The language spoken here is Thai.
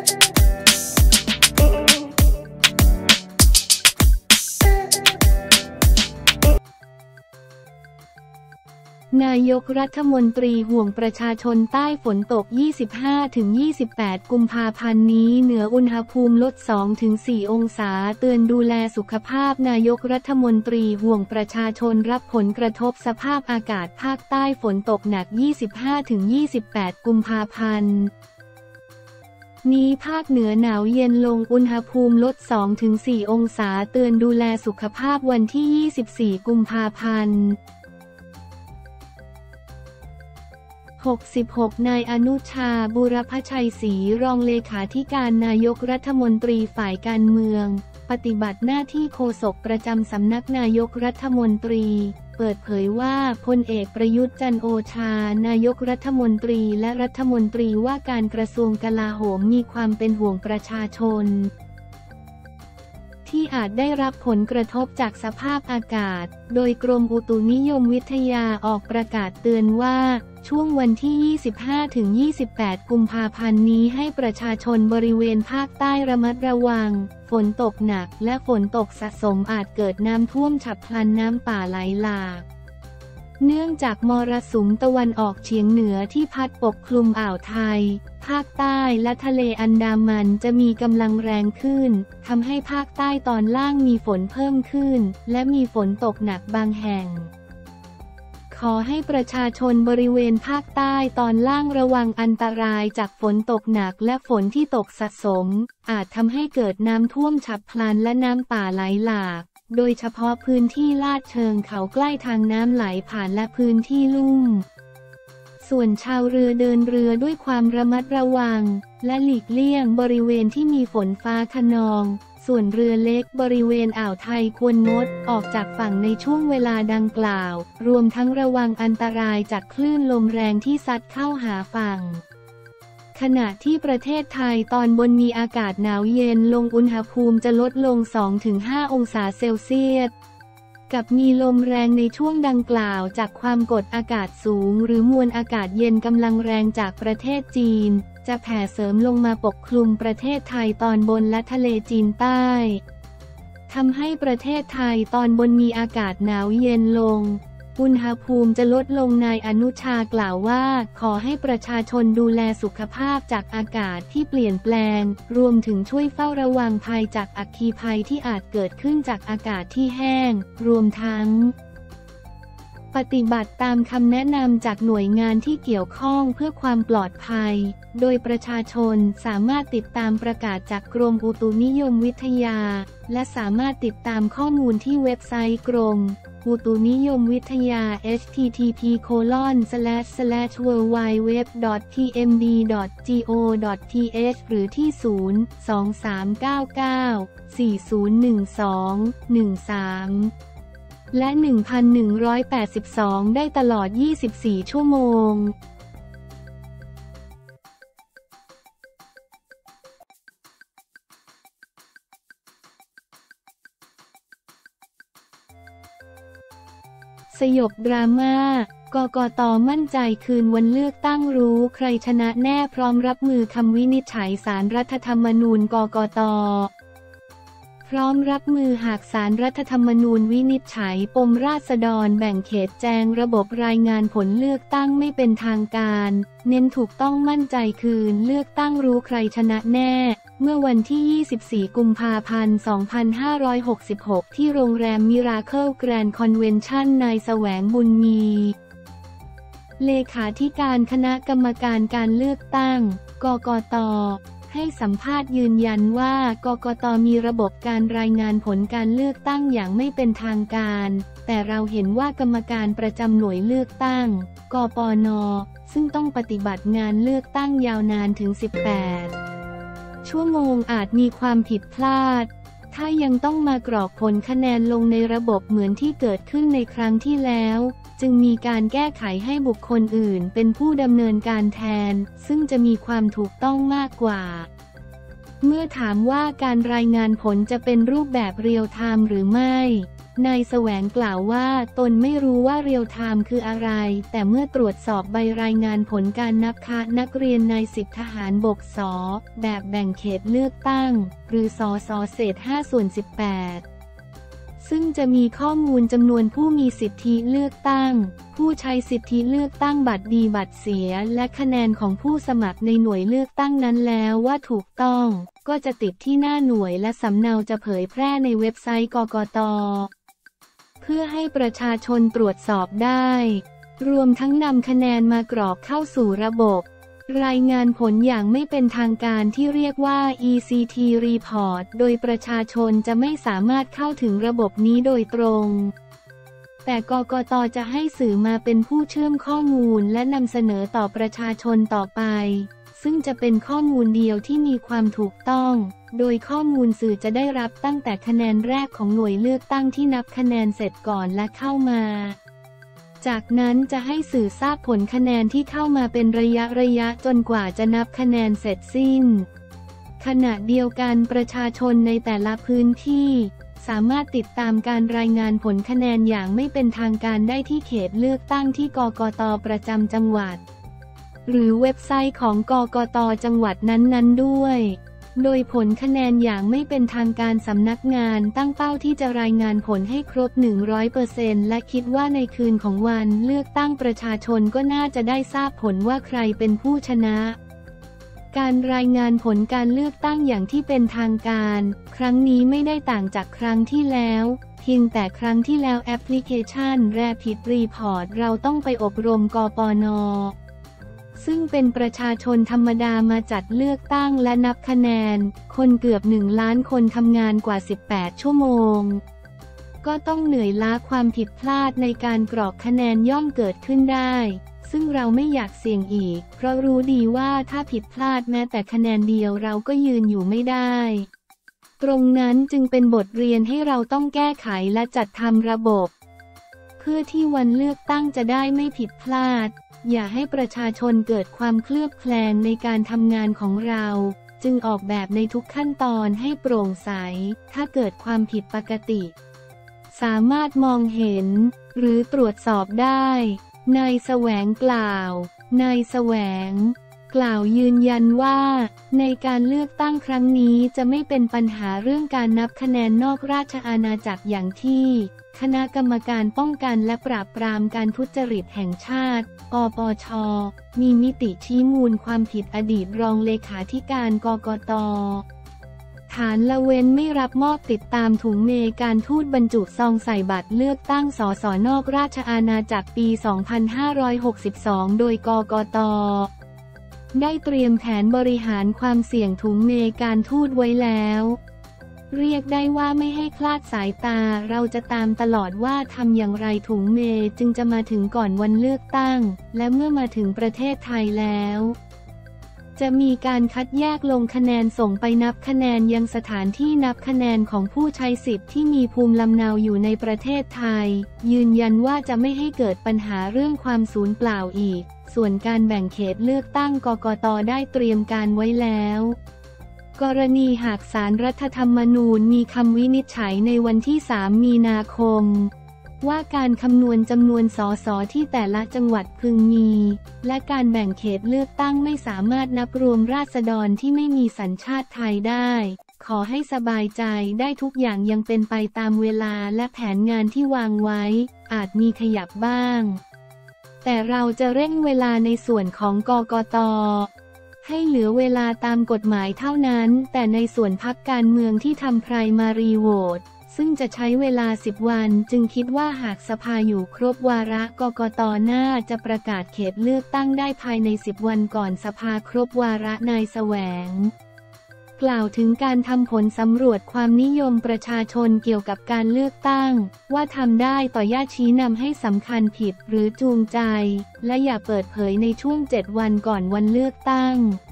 นายกรัฐมนตรีห่วงประชาชนใต้ฝนตก 25-28 กุมภาพันธ์นี้เหนืออุณหภูมิลด 2-4 องศาเตือนดูแลสุขภาพนายกรัฐมนตรีห่วงประชาชนรับผลกระทบสภาพอากาศภาคใต้ฝนตกหนัก 25-28 กุมภาพันธ์นี้ภาคเหนือหนาวเย็นลงอุณหภูมิลด 2-4 องศาเตือนดูแลสุขภาพวันที่ 24 กุมภาพันธ์66 นายอนุชา บุรพชัยศรีรองเลขาธิการนายกรัฐมนตรีฝ่ายการเมืองปฏิบัติหน้าที่โฆษกประจำสำนักนายกรัฐมนตรีเปิดเผยว่าพลเอกประยุทธ์จันทร์โอชานายกรัฐมนตรีและรัฐมนตรีว่าการกระทรวงกลาโหมมีความเป็นห่วงประชาชนที่อาจได้รับผลกระทบจากสภาพอากาศโดยกรมอุตุนิยมวิทยาออกประกาศเตือนว่าช่วงวันที่ 25-28 กุมภาพันธ์นี้ให้ประชาชนบริเวณภาคใต้ระมัดระวังฝนตกหนักและฝนตกสะสมอาจเกิดน้ำท่วมฉับพลันน้ำป่าไหลหลากเนื่องจากมรสุมตะวันออกเฉียงเหนือที่พัดปกคลุมอ่าวไทยภาคใต้และทะเลอันดามันจะมีกำลังแรงขึ้นทำให้ภาคใต้ตอนล่างมีฝนเพิ่มขึ้นและมีฝนตกหนักบางแห่งขอให้ประชาชนบริเวณภาคใต้ตอนล่างระวังอันตรายจากฝนตกหนักและฝนที่ตกสะสมอาจทำให้เกิดน้ำท่วมฉับพลันและน้ำป่าไหลหลากโดยเฉพาะพื้นที่ลาดเชิงเขาใกล้ทางน้ำไหลผ่านและพื้นที่ลุ่มส่วนชาวเรือเดินเรือด้วยความระมัดระวังและหลีกเลี่ยงบริเวณที่มีฝนฟ้าคะนองส่วนเรือเล็กบริเวณอ่าวไทยควรงดออกจากฝั่งในช่วงเวลาดังกล่าวรวมทั้งระวังอันตรายจากคลื่นลมแรงที่ซัดเข้าหาฝั่งขณะที่ประเทศไทยตอนบนมีอากาศหนาวเย็นลงอุณหภูมิจะลดลง 2-5 องศาเซลเซียสกับมีลมแรงในช่วงดังกล่าวจากความกดอากาศสูงหรือมวลอากาศเย็นกำลังแรงจากประเทศจีนจะแผ่เสริมลงมาปกคลุมประเทศไทยตอนบนและทะเลจีนใต้ทำให้ประเทศไทยตอนบนมีอากาศหนาวเย็นลงอุณหภูมิจะลดลงนายอนุชากล่าวว่าขอให้ประชาชนดูแลสุขภาพจากอากาศที่เปลี่ยนแปลงรวมถึงช่วยเฝ้าระวังภัยจากอัคคีภัยที่อาจเกิดขึ้นจากอากาศที่แห้งรวมทั้งปฏิบัติตามคำแนะนำจากหน่วยงานที่เกี่ยวข้องเพื่อความปลอดภัยโดยประชาชนสามารถติดตามประกาศจากกรมอุตุนิยมวิทยาและสามารถติดตามข้อมูลที่เว็บไซต์กรมอุตุนิยมวิทยา http://www.tmd.go.th หรือที่ 02399401213 และ 1182 ได้ตลอด 24 ชั่วโมงสยบดราม่ากกต.มั่นใจคืนวันเลือกตั้งรู้ใครชนะแน่พร้อมรับมือคำวินิจฉัยศาลรัฐธรรมนูญกกต.พร้อมรับมือหากศาลรัฐธรรมนูญวินิจฉัยปมราษฎรแบ่งเขตแจงระบบรายงานผลเลือกตั้งไม่เป็นทางการเน้นถูกต้องมั่นใจคืนเลือกตั้งรู้ใครชนะแน่เมื่อวันที่ 24 กุมภาพันธ์ 2566 ที่โรงแรมมิราเคิลแกรนด์คอนเวนชั่นนายแสวงบุญมีเลขาธิการคณะกรรมการการเลือกตั้งกกต.ให้สัมภาษณ์ยืนยันว่ากกต.มีระบบการรายงานผลการเลือกตั้งอย่างไม่เป็นทางการแต่เราเห็นว่ากรรมการประจำหน่วยเลือกตั้งกปน.ซึ่งต้องปฏิบัติงานเลือกตั้งยาวนานถึง 18 ชั่วโมงอาจมีความผิดพลาดถ้ายังต้องมากรอกผลคะแนนลงในระบบเหมือนที่เกิดขึ้นในครั้งที่แล้วจึงมีการแก้ไขให้บุคคลอื่นเป็นผู้ดำเนินการแทนซึ่งจะมีความถูกต้องมากกว่าเมื่อถามว่าการรายงานผลจะเป็นรูปแบบเรียลไทม์หรือไม่นายแสวงกล่าวว่าตนไม่รู้ว่าเรียลไทม์คืออะไรแต่เมื่อตรวจสอบใบรายงานผลการนับคะนักเรียนนายสิบทหารบกส.แบบแบ่งเขตเลือกตั้งหรือสสเศษ5/18ซึ่งจะมีข้อมูลจำนวนผู้มีสิทธิเลือกตั้งผู้ใช้สิทธิเลือกตั้งบัตรดีบัตรเสียและคะแนนของผู้สมัครในหน่วยเลือกตั้งนั้นแล้วว่าถูกต้องก็จะติดที่หน้าหน่วยและสำเนาจะเผยแพร่ในเว็บไซต์กกต.เพื่อให้ประชาชนตรวจสอบได้รวมทั้งนำคะแนนมากรอกเข้าสู่ระบบรายงานผลอย่างไม่เป็นทางการที่เรียกว่า ECT Report โดยประชาชนจะไม่สามารถเข้าถึงระบบนี้โดยตรงแต่กกต.จะให้สื่อมาเป็นผู้เชื่อมข้อมูลและนำเสนอต่อประชาชนต่อไปซึ่งจะเป็นข้อมูลเดียวที่มีความถูกต้องโดยข้อมูลสื่อจะได้รับตั้งแต่คะแนนแรกของหน่วยเลือกตั้งที่นับคะแนนเสร็จก่อนและเข้ามาจากนั้นจะให้สื่อทราบผลคะแนนที่เข้ามาเป็นระยะจนกว่าจะนับคะแนนเสร็จสิ้นขณะเดียวกันประชาชนในแต่ละพื้นที่สามารถติดตามการรายงานผลคะแนนอย่างไม่เป็นทางการได้ที่เขตเลือกตั้งที่กกต.ประจำจังหวัดหรือเว็บไซต์ของกกต.จังหวัดนั้นๆด้วยโดยผลคะแนนอย่างไม่เป็นทางการสำนักงานตั้งเป้าที่จะรายงานผลให้ครบ 100% และคิดว่าในคืนของวันเลือกตั้งประชาชนก็น่าจะได้ทราบผลว่าใครเป็นผู้ชนะการรายงานผลการเลือกตั้งอย่างที่เป็นทางการครั้งนี้ไม่ได้ต่างจากครั้งที่แล้วเพียงแต่ครั้งที่แล้วแอปพลิเคชัน Rapid Report เราต้องไปอบรมกปน.ซึ่งเป็นประชาชนธรรมดามาจัดเลือกตั้งและนับคะแนนคนเกือบ1 ล้านคนทำงานกว่า18 ชั่วโมงก็ต้องเหนื่อยล้าความผิดพลาดในการกรอกคะแนนย่อมเกิดขึ้นได้ซึ่งเราไม่อยากเสี่ยงอีกเพราะรู้ดีว่าถ้าผิดพลาดแม้แต่คะแนนเดียวเราก็ยืนอยู่ไม่ได้ตรงนั้นจึงเป็นบทเรียนให้เราต้องแก้ไขและจัดทำระบบเพื่อที่วันเลือกตั้งจะได้ไม่ผิดพลาดอย่าให้ประชาชนเกิดความเคลือบแคลงในการทำงานของเราจึงออกแบบในทุกขั้นตอนให้โปร่งใสถ้าเกิดความผิดปกติสามารถมองเห็นหรือตรวจสอบได้นายแสวงกล่าวนายแสวงกล่าวยืนยันว่าในการเลือกตั้งครั้งนี้จะไม่เป็นปัญหาเรื่องการนับคะแนนนอกราชอาณาจักรอย่างที่คณะกรรมการป้องกันและปราบปรามการทุจริตแห่งชาติปปช.มีมติชี้มูลความผิดอดีตรองเลขาธิการกกต.ฐานละเว้นไม่รับมอบติดตามถุงเมการทูตบรรจุซองใส่บัตรเลือกตั้งสสนอกราชอาณาจักรปี 2562 โดยกกต.ได้เตรียมแผนบริหารความเสี่ยงถุงเมการทูตไว้แล้วเรียกได้ว่าไม่ให้คลาดสายตาเราจะตามตลอดว่าทำอย่างไรถุงเมจึงจะมาถึงก่อนวันเลือกตั้งและเมื่อมาถึงประเทศไทยแล้วจะมีการคัดแยกลงคะแนนส่งไปนับคะแนนยังสถานที่นับคะแนนของผู้ใช้สิทธิ์ที่มีภูมิลำเนาอยู่ในประเทศไทยยืนยันว่าจะไม่ให้เกิดปัญหาเรื่องความสูญเปล่าอีกส่วนการแบ่งเขตเลือกตั้งกกต.ได้เตรียมการไว้แล้วกรณีหากศาลรัฐธรรมนูญมีคำวินิจฉัยในวันที่ 3 มีนาคมว่าการคำนวณจำนวนสสที่แต่ละจังหวัดพึงมีและการแบ่งเขตเลือกตั้งไม่สามารถนับรวมราษฎรที่ไม่มีสัญชาติไทยได้ขอให้สบายใจได้ทุกอย่างยังเป็นไปตามเวลาและแผนงานที่วางไว้อาจมีขยับบ้างแต่เราจะเร่งเวลาในส่วนของกกต.ให้เหลือเวลาตามกฎหมายเท่านั้นแต่ในส่วนพรรคการเมืองที่ทำไพรมารีโหวตซึ่งจะใช้เวลา10 วันจึงคิดว่าหากสภาอยู่ครบวาระกกต.น่าจะประกาศเขตเลือกตั้งได้ภายใน10 วันก่อนสภาครบวาระนายแสวงกล่าวถึงการทำผลสำรวจความนิยมประชาชนเกี่ยวกับการเลือกตั้งว่าทำได้ต่อย่าชี้นำให้สำคัญผิดหรือจูงใจและอย่าเปิดเผยในช่วง7 วันก่อนวันเลือกตั้ง